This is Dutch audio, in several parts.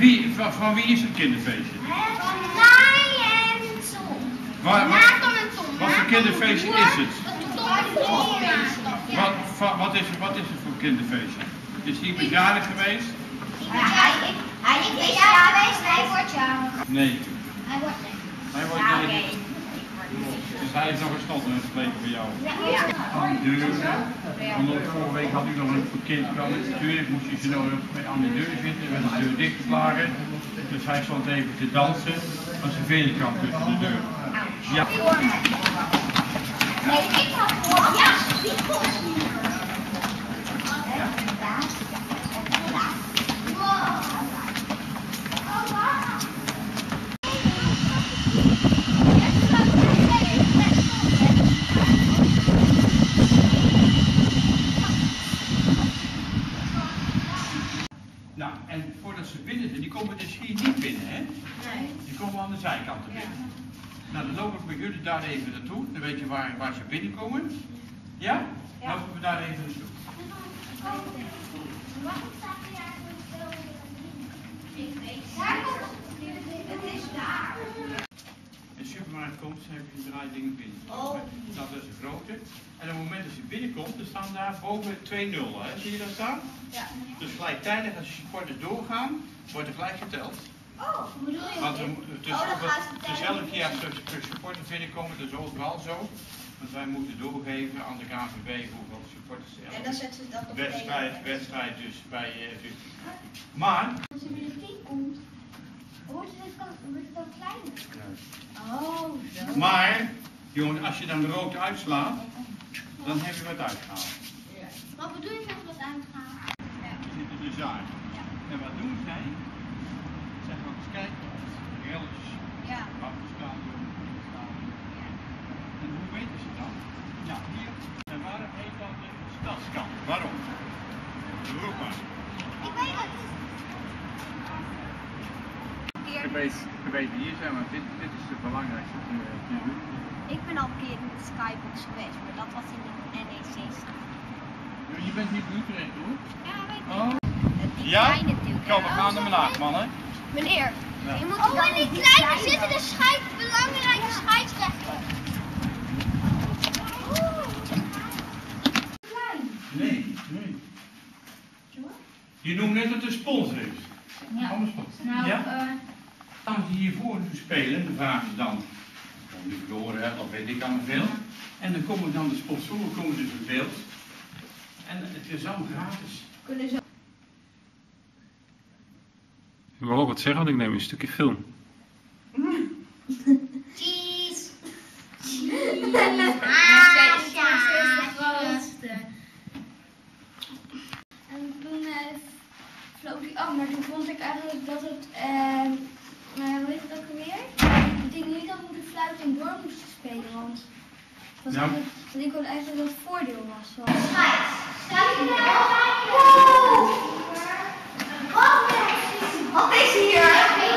Van wie is het kinderfeestje? Van mij en Tom. Wat voor kinderfeestje is het? Wat is het voor kinderfeestje? Is hij bejaardig geweest? Hij is bejaardig geweest, hij wordt jarig. Nee. Hij wordt nee. Dus hij heeft nog een slot in het verleden voor jou. Aan de deur. Want vorige week had u nog een kind kwam met de deur. Moest je ze nog aan de deur zitten. Er werd de deur dichtgeslagen. Dus hij stond even te dansen. Als de venenkant tussen de deur. Ja. Nee, ik had voor. Ja, die komt niet. Nou, en voordat ze binnen zijn, die komen dus hier niet binnen, hè? Nee. Die komen aan de zijkanten binnen. Nou, dan loop ik met jullie daar even naartoe. Dan weet je waar ze binnenkomen. Ja? Dan lopen we daar even naartoe. Waarom staat hij eigenlijk zo? Ik weet het. Het is daar. In de supermarkt komt, ze hebben die draaidingen binnen. Oh. Dat is een grote. En op het moment dat ze binnenkomt, dan staan daar boven 2 nullen. Hè? Zie je dat staan? Ja. Dus gelijktijdig als de supporters doorgaan, wordt er gelijk geteld. Oh, hoe bedoel je? Want dan gaat het dus elke keer als er supporters binnenkomen, dat is overal zo. Want wij moeten doorgeven aan de KNVB hoeveel supporters er En dan zetten ze dat op wedstrijd dus bij Maar als er weer een 10 komt, wordt het dan kleiner. Oh, zo. Maar, jongen, als je dan rood uitslaat, dan heb je wat uitgehaald. Wat bedoel je met wat uitgaan? Die zitten dus daar. En wat doen zij? Zij gaan eens kijken of de relletjes afgestaan worden. En hoe weten ze dat? Ja, hier. En waarom heet dat de stadskant? Waarom? Roep maar. Ik weet het. Gebeten hier zijn, want dit is het belangrijkste te doen. Ik ben al een keer in de Skybox geweest, maar dat was in de NEC-straat. Je bent hier in Utrecht, hoor? Ja, weet ik. Oh. Die Ja? kleine natuurlijk. Kom, we gaan naar beneden, mannen. Meneer, Ja. je moet en die kleine zitten de belangrijke scheidsrechter. Klein. Nee. Je noemt net dat het een sponsor is. Ja. Van de sponsor. Nou, ja? Als je hiervoor nu spelen, dan vragen ze dan of je verloren hebt, of weet ik allemaal veel. En dan komen dan de sponsoren komen dus in beeld. En het is allemaal gratis. Kunnen ze... Ik wil ook wat zeggen, want ik neem een stukje film. Cheese. En toen vloog hij af, maar toen vond ik eigenlijk dat het, hoe heet het ook alweer? Dat ik niet had moeten fluiten en door moest spelen, want ik wilde eigenlijk dat het voordeel was. Wat is hier?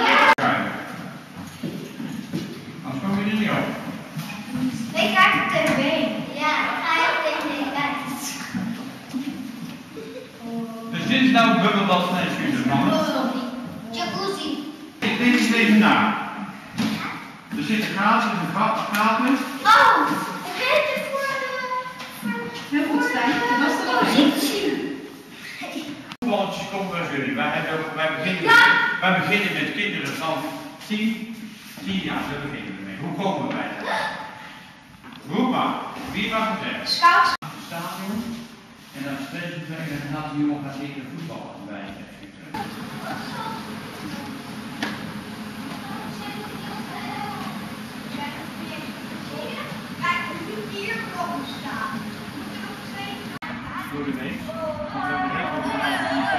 Anders kom je er niet op. Ik kijk op tv. Ja, ga je op tv kijken. Dus dit is nou een bubbelbad van excuses, mannen. Jacuzzi. Ik denk eens even na. Er zit een gaten, een gaten. Oh, heb je voor de... Heel goed, Stijn. Dat was de positie. Balletjes komen bij jullie. Wij beginnen met kinderen van 10 jaar. Daar beginnen we mee. Hoe komen wij daar? Roep maar. Wie mag het zeggen? Scouts. Stadion. En dan spreken we en dan gaat die jongen gaan leren voetballen bij Voor de week. Want we hebben heel veel bedrijven die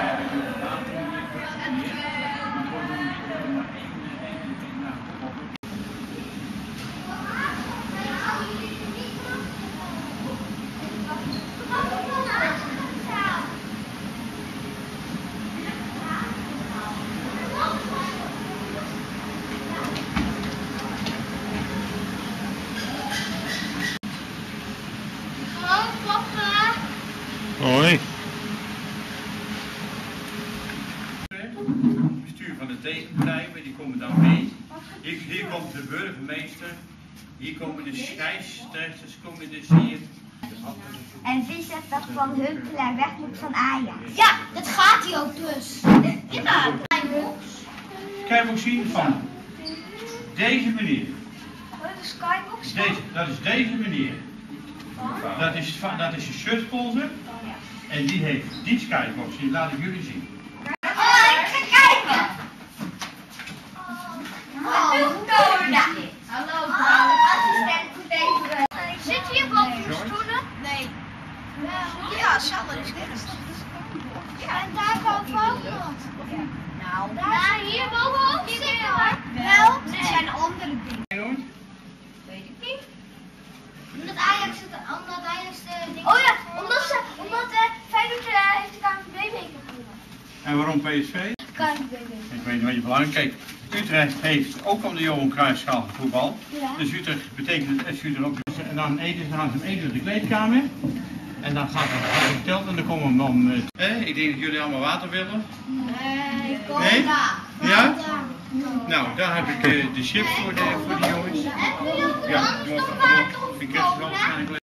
de tegenpartijen, die komen dan mee. Hier komt de burgemeester, hier komen de scheidsrechters, komen dus hier. En wie zegt dat Van Huntelaar weg moet van Ajax? Ja, dat gaat hij ook dus. Ja, Kan je ook zien van deze meneer. de Skybox. Dat is deze meneer. Dat is een shirtsponsor. En die heeft die skybox, die laat ik jullie zien. Oh, ik ga kijken! Hallo, assistent moet even... Zit hier boven de stoelen? Nee. Ja, Sander is kerst. En daar bovenop nog. Nou, Daar, hier bovenop zitten hoor. wel, het zijn andere dingen. Weet ik niet. Omdat Ajax de ding... Oh ja, omdat Feyenoord heeft de KNVB-beker gewonnen. En waarom PSV? KNVB-beker. Ik weet niet wat je belangrijk. Kijk, Utrecht heeft ook om de Johan Cruijffschaal voetbal. Ja. Dus Utrecht betekent het FC Utrecht ook. En dan eten ze langs hem eten door de kleedkamer. En dan gaat het verteld en dan komen we dan. Ik denk dat jullie allemaal water willen. Nee? Ja? Nou, daar heb ik de chips voor de jongens. En nu Ja, ik krijg ze wel waarschijnlijk.